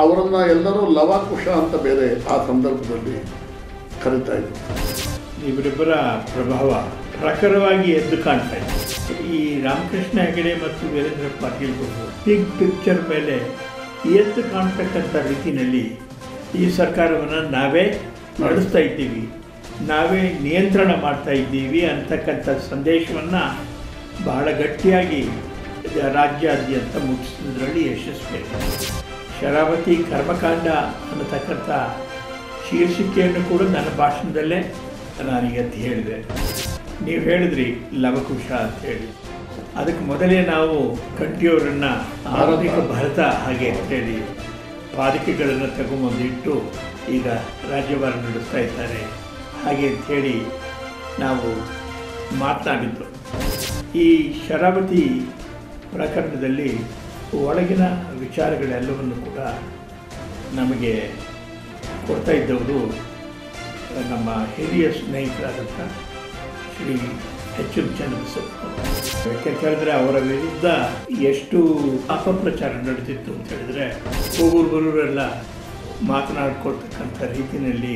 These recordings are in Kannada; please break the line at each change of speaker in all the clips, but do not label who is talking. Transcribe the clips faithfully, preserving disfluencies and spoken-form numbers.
ಅವರನ್ನು ಎಲ್ಲರೂ ಲವಕುಶ ಅಂತ ಬೇರೆ ಆ ಸಂದರ್ಭದಲ್ಲಿ ಕರೀತಾ ಇದ್ರು.
ಇವರಿಬ್ಬರ ಪ್ರಭಾವ ಪ್ರಖರವಾಗಿ ಎದ್ದು ಕಾಣ್ತಾ ಇದೆ. ಈ ರಾಮಕೃಷ್ಣ ಹೆಗಡೆ ಮತ್ತು ವೀರೇಂದ್ರ ಪಾಟೀಲ್ ಬಿಗ್ ಪಿಕ್ಚರ್ ಮೇಲೆ ಎದ್ದು ಕಾಣ್ತಕ್ಕಂಥ ರೀತಿಯಲ್ಲಿ ಈ ಸರ್ಕಾರವನ್ನು ನಾವೇ ನಡೆಸ್ತಾ ಇದ್ದೀವಿ, ನಾವೇ ನಿಯಂತ್ರಣ ಮಾಡ್ತಾ ಇದ್ದೀವಿ ಅಂತಕ್ಕಂಥ ಸಂದೇಶವನ್ನು ಬಹಳ ಗಟ್ಟಿಯಾಗಿ ರಾಜ್ಯಾದ್ಯಂತ ಮುಟ್ಟಿಸೋದ್ರಲ್ಲಿ ಯಶಸ್ವಿಯಾಗಿದೆ. ಶರಾವತಿ ಕರ್ಮಕಾಂಡ ಅನ್ನತಕ್ಕಂಥ ಶೀರ್ಷಿಕೆಯನ್ನು ಕೂಡ ನನ್ನ ಭಾಷಣದಲ್ಲೇ ನಾನು ಎತ್ತಿ ಹೇಳಿದೆ. ನೀವು ಹೇಳಿದ್ರಿ ಲವಕುಶ ಅಂತ ಹೇಳಿ, ಅದಕ್ಕೆ ಮೊದಲೇ ನಾವು ಕಂಠಿಯವರನ್ನು ಆಧುನಿಕ ಭರತ ಹಾಗೆ ಅಂತೇಳಿ ಪಾದಕೆಗಳನ್ನು ತಗೊಂಬಂದಿಟ್ಟು ಈಗ ರಾಜ್ಯಭಾರ ನಡೆಸ್ತಾ ಇದ್ದಾರೆ ಹಾಗೆ ಅಂಥೇಳಿ ನಾವು ಮಾತನಾಡಿದ್ದು. ಈ ಶರಾವತಿ ಪ್ರಕರಣದಲ್ಲಿ ಒಳಗಿನ ವಿಚಾರಗಳೆಲ್ಲವನ್ನು ಕೂಡ ನಮಗೆ ಕೊಡ್ತಾ ಇದ್ದವರು ನಮ್ಮ ಹಿರಿಯ ಸ್ನೇಹಿತರಾದಂಥ ಶ್ರೀ ಎಚ್ ಎಂ ಚನ್ನಬಸಪ್ಪ. ಯಾಕೆಂತ ಹೇಳಿದ್ರೆ ಅವರ ವಿರುದ್ಧ ಎಷ್ಟು ಅಪಪ್ರಚಾರ ನಡೆದಿತ್ತು ಅಂತ ಹೇಳಿದ್ರೆ ಹೋಗೂರು ಬರೋರೆಲ್ಲ ಮಾತನಾಡ್ಕೊಳ್ತಕ್ಕಂಥ ರೀತಿಯಲ್ಲಿ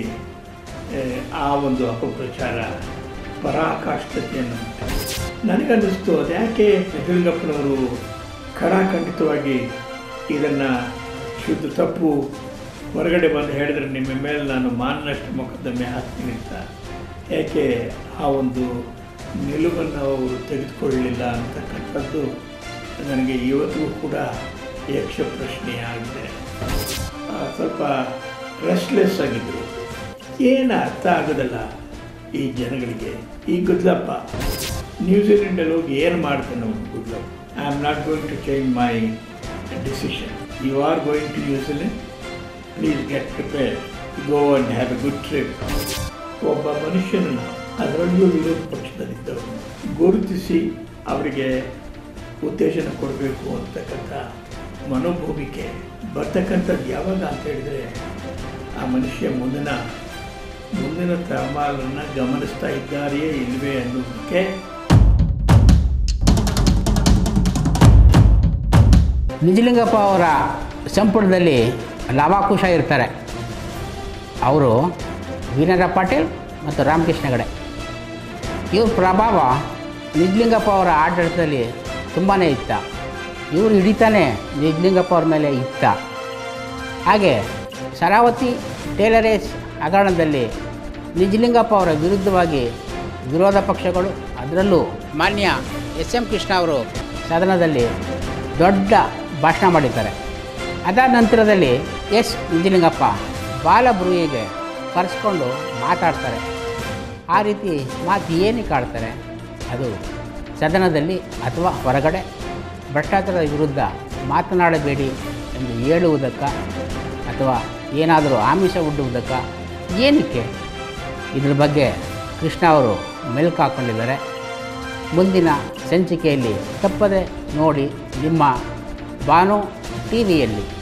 ಆ ಒಂದು ಅಪಪ್ರಚಾರ ಪರಾಕಾಷ್ಠತೆಯನ್ನು ನನಗನ್ನಿಸ್ತು. ಅದ್ಯಾಕೆ ನಿಜಲಿಂಗಪ್ಪನವರು ಖಡಾಖಂಡಿತವಾಗಿ ಇದನ್ನು ಶುದ್ಧ ತಪ್ಪು ಹೊರಗಡೆ ಬಂದು ಹೇಳಿದ್ರೆ ನಿಮ್ಮ ಮೇಲೆ ನಾನು ಮಾನನಷ್ಟ ಮೊಕದ್ದಮೆ ಹಾಕ್ತೀನಿ ಅಂತ ಯಾಕೆ ಆ ಒಂದು ನಿಲುವನ್ನು ಅವರು ತೆಗೆದುಕೊಳ್ಳಲಿಲ್ಲ ಅಂತಕ್ಕಂಥದ್ದು ನನಗೆ ಇವತ್ತಿಗೂ ಕೂಡ ಯಕ್ಷ ಪ್ರಶ್ನೆಯಾಗಿದೆ. ಸ್ವಲ್ಪ ರೆಸ್ಟ್ಲೆಸ್ ಆಗಿದ್ದರು. ಏನು ಅರ್ಥ ಆಗೋದಲ್ಲ ಈ ಜನಗಳಿಗೆ. ಈ ಗುದ್ಲಪ್ಪ ನ್ಯೂಜಿಲೆಂಡಲ್ಲಿ ಹೋಗಿ ಏನು ಮಾಡ್ತಾನೆ ಅವನು Gudlappa. I am not going to change my decision. You are going to New Zealand, please get prepared, go and have a good trip. ಒಬ್ಬ ಮನುಷ್ಯನನ್ನು, ಅದರಲ್ಲೂ ವಿರೋಧ ಪಕ್ಷದಲ್ಲಿದ್ದವರು ಗುರುತಿಸಿ ಅವರಿಗೆ ಉತ್ತೇಜನ ಕೊಡಬೇಕು ಅಂತಕ್ಕಂಥ ಮನೋಭೂಮಿಕೆ ಬರ್ತಕ್ಕಂಥದ್ದು ಯಾವಾಗ ಅಂತ ಹೇಳಿದರೆ ಆ ಮನುಷ್ಯ ಮುಂದಿನ ಮುಂದಿನ ತಲೆಮಾರನ್ನು ಗಮನಿಸ್ತಾ ಇದ್ದಾರೆಯೇ ಇಲ್ಲವೇ ಅನ್ನೋದಕ್ಕೆ.
ನಿಜಲಿಂಗಪ್ಪ ಅವರ ಸಂಪುಟದಲ್ಲಿ ಲವಾಕುಶ ಇರ್ತಾರೆ. ಅವರು ವೀರೇಂದ್ರ ಪಾಟೀಲ್ ಮತ್ತು ರಾಮಕೃಷ್ಣ ಹೆಗಡೆ. ಇವ್ರ ಪ್ರಭಾವ ನಿಜಲಿಂಗಪ್ಪ ಅವರ ಆಡಳಿತದಲ್ಲಿ ತುಂಬಾ ಇತ್ತ. ಇವರು ಹಿಡಿತಾನೆ ನಿಜಲಿಂಗಪ್ಪ ಅವ್ರ ಮೇಲೆ ಇತ್ತ. ಹಾಗೆ ಶರಾವತಿ ಟೇಲರೇಸ್ ಹಗರಣದಲ್ಲಿ ನಿಜಲಿಂಗಪ್ಪ ಅವರ ವಿರುದ್ಧವಾಗಿ ವಿರೋಧ ಪಕ್ಷಗಳು, ಅದರಲ್ಲೂ ಮಾನ್ಯ ಎಸ್ ಎಂ ಕೃಷ್ಣ ಅವರು ಸದನದಲ್ಲಿ ದೊಡ್ಡ ಭಾಷಣ ಮಾಡಿದ್ದಾರೆ. ಅದಾದ ನಂತರದಲ್ಲಿ ಎಸ್ ನಿಜಲಿಂಗಪ್ಪ ಬಾಲಬ್ರೂಯಿಗೆ ಕರೆಸ್ಕೊಂಡು ಮಾತಾಡ್ತಾರೆ. ಆ ರೀತಿ ಮಾತು ಏನಕ್ಕೆ ಆಡ್ತಾರೆ? ಅದು ಸದನದಲ್ಲಿ ಅಥವಾ ಹೊರಗಡೆ ಭ್ರಷ್ಟಾಚಾರದ ವಿರುದ್ಧ ಮಾತನಾಡಬೇಡಿ ಎಂದು ಹೇಳುವುದಕ್ಕ ಅಥವಾ ಏನಾದರೂ ಆಮಿಷ ಒಡ್ಡುವುದಕ್ಕ, ಏನಕ್ಕೆ? ಇದ್ರ ಬಗ್ಗೆ ಕೃಷ್ಣ ಅವರು ಮೆಲುಕು ಹಾಕ್ಕೊಂಡಿದ್ದಾರೆ. ಮುಂದಿನ ಸಂಚಿಕೆಯಲ್ಲಿ ತಪ್ಪದೆ ನೋಡಿ ನಿಮ್ಮ ಭಾನು ಟಿ ವಿಯಲ್ಲಿ.